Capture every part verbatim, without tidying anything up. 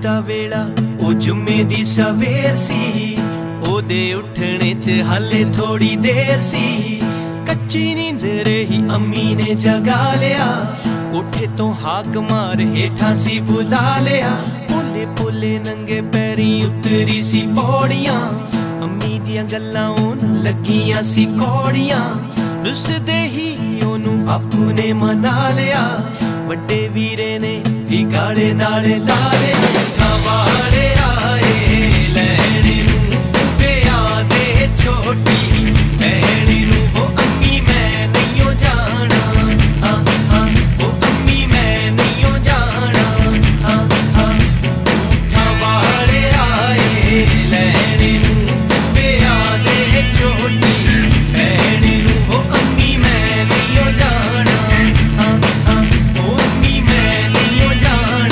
दा वेला ओ जुम्मे दी सवेर सी, ओदे उठने च हाले थोड़ी देर सी। कच्ची नींद रही अम्मी ने जगा लिया, कोठे तो हाक मार हेठा सी बुला लिया। पोले पोले नंगे पैरी उतरी सी पौड़ियां, अम्मी दियां गल्लां ओन लगियां सी कौड़ियां। रुसदे ही ओनू बापू ने मना लिया, वड्डे वीरे ने फिगाड़े नाले ला लिया। वारे आए लैने नू पिया दे छोटी भैन नू, ओ अम्मी मैं नहीं जाना, हाँ हाँ ओ अम्मी मैं नहीं जाना, हाँ हाँ। उठा वारे आए लैने नू पिया दे छोटी भैन नू, ओ अम्मी मैं नहीं जाना, हाँ हाँ ओ अम्मी मैं नहीं जाना।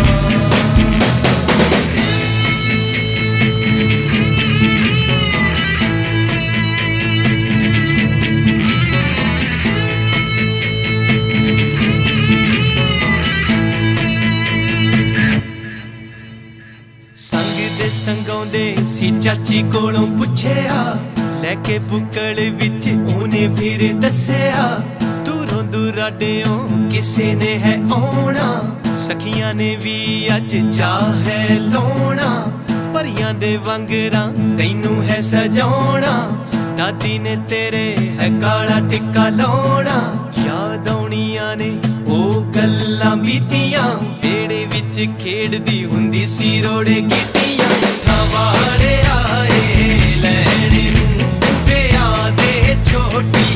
संग दे संगौंदे सी चाची कोलों पुछया, लैके बुक्कड़ विच ऊने फिर दस्या। दूरों दुराडेओं किसे ने है आउणा, सखियां ने भी अज चाह है लौणा। परियां दे वांगरां तैनू है सजाउणा, दादी ने तेरे है काला टिक्का लाउणा। याद आउणियां ने ओ गल्लां बीतियां, वेड़े विच खेड़दी हुंदी सी रोड़े गिट्टियां। वारे आए लैने नू पिया दे छोटी